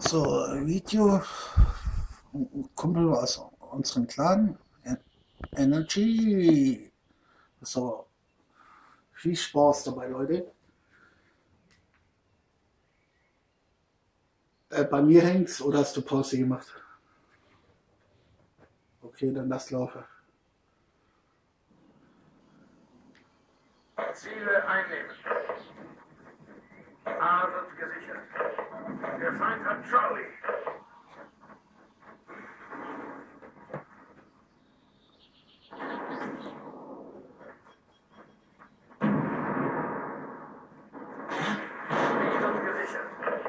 So, Video, Kumpel aus unserem Clan, Energy. So, viel Spaß dabei, Leute. Bei mir hängt's oder hast du Pause gemacht? Okay, dann lass laufen. Ziele einnehmen. A wird gesichert. Der Feind hat Charlie. B wird gesichert.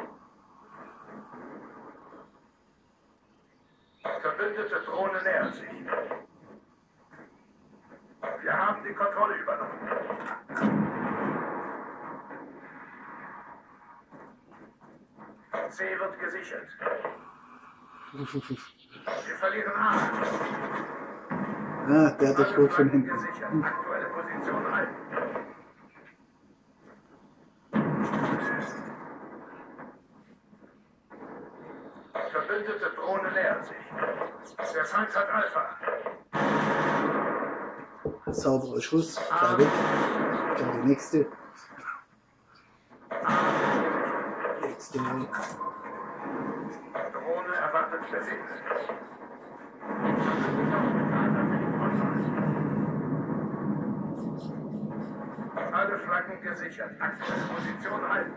Verbündete Drohne nähert sich. Wir haben die Kontrolle übernommen. C wird gesichert. Wir verlieren A. Ah, der hat dich gut von hinten. Gesichert. Aktuelle Position halten. Verbündete Drohne nähert sich. Der Feind hat Alpha. Sauberer Schuss, klar weg. Dann die nächste. Nächste. Drohne erwartet Befehl. Alle Flaggen gesichert. Aktuelle Position halten.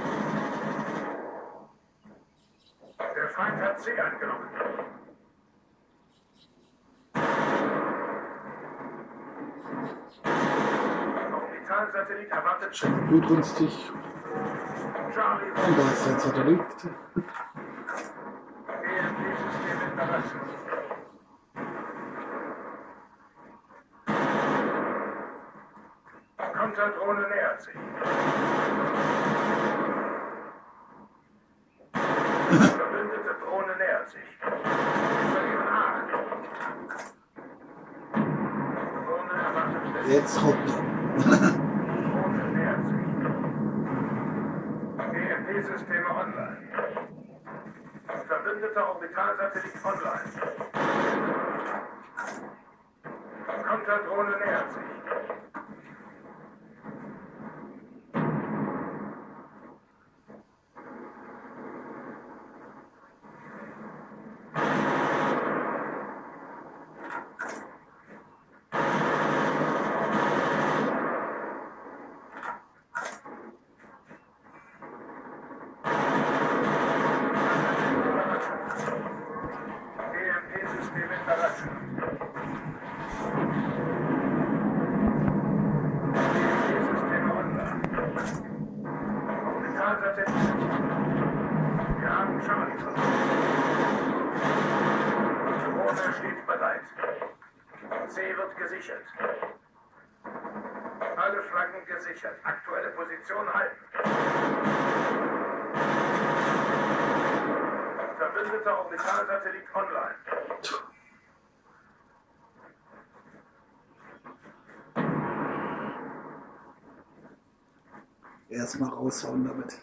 Der Feind hat C angenommen. Orbitalsatellit erwartet Schiff. Blutrünstig. Charlie Und da ist ein Satellit. EMP-System in Bereitschaft. Konterdrohne nähert sich. Verbündete Drohne nähert sich. Wir verlieren A. Drohne erwartet Befehl. Jetzt hoppt. Drohne nähert sich. EMP-Systeme online. Verbündeter Orbitalsatellit online. Konterdrohne nähert sich. EMP-System in Bereitschaft. EMP-Systeme online. Orbitalsatellit. Wir haben Charlie verloren. Drohne steht bereit. C wird gesichert. Alle Flaggen gesichert. Aktuelle Position halten. Verbündeter Orbitalsatellit online. Erstmal raushauen damit.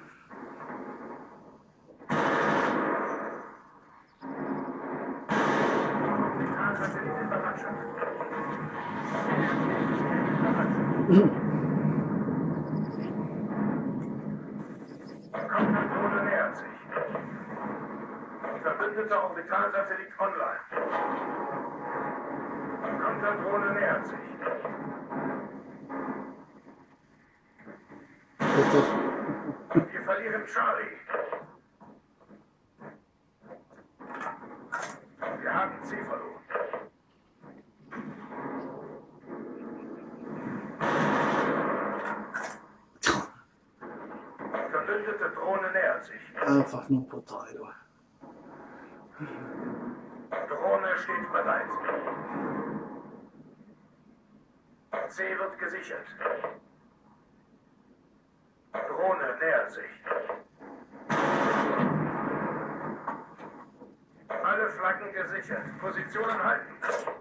Orbitalsatellit in Bereitschaft. Konterdrohne nähert sich. Verbündeter Orbitalsatellit online. Konterdrohne nähert sich. Wir verlieren Charlie. Wir haben C verloren. Verbündete Drohne nähert sich. Einfach nur brutal, du. Drohne steht bereit. C wird gesichert. Drohne nähert sich. Alle Flaggen gesichert. Positionen halten.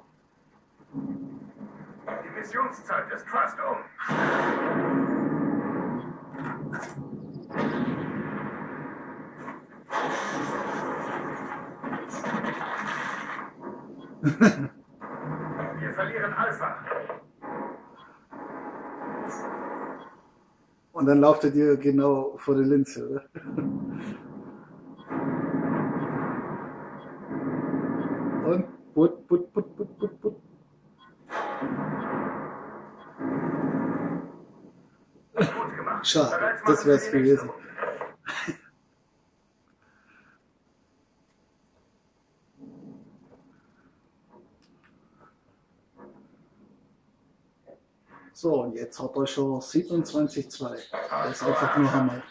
Die Missionszeit ist fast um. Wir verlieren Alpha. Und dann lauft er dir genau vor die Linse, oder? Und put. Gut gemacht. Schade, das wär's gewesen. So, und jetzt hat er schon 27,2. Das ist einfach nur Hammer.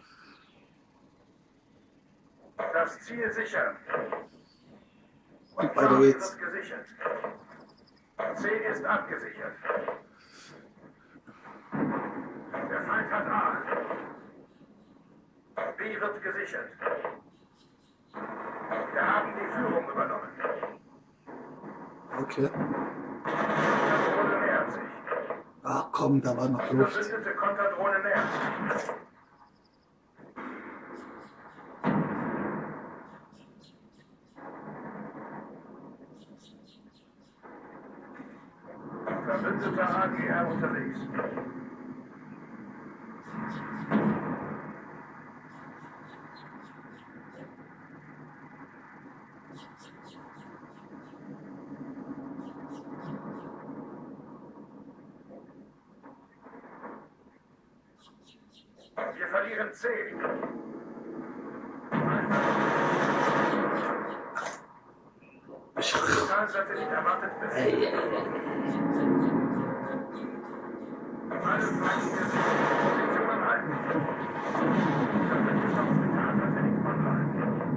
Das Ziel sichern. Und weiter geht's. Wird gesichert. C ist abgesichert. Der Feind hat A. B wird gesichert. Wir haben die Führung übernommen. Okay. Konterdrohne nähert sich. Ach komm, da war noch Luft. Verbündete Konterdrohne nähert sich. Verbündeter AGR unterwegs. Wir verlieren C. Satellit erwartet Befehl. Alle feindliche Positionen halten. Verbündeter Hospitalsatellit online.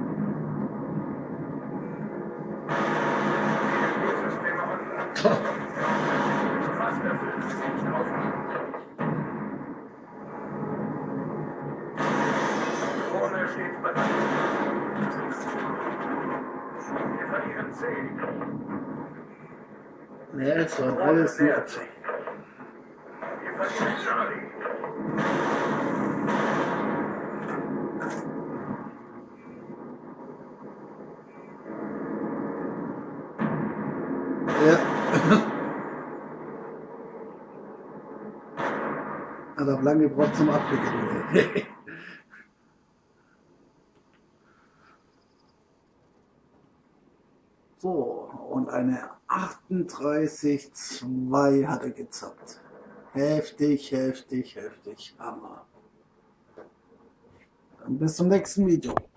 EMP-Systeme online. Fast erfüllt. Nicht aufnehmen. Drohne steht bereit. Wir verlieren C. Ja, es waren alles nur Opfer. Wir verlieren Charlie. Ja. Hat auch lange gebraucht zum Abwickeln. So, und eine 38,2 hat er gezappt. Heftig. Hammer. Dann bis zum nächsten Video.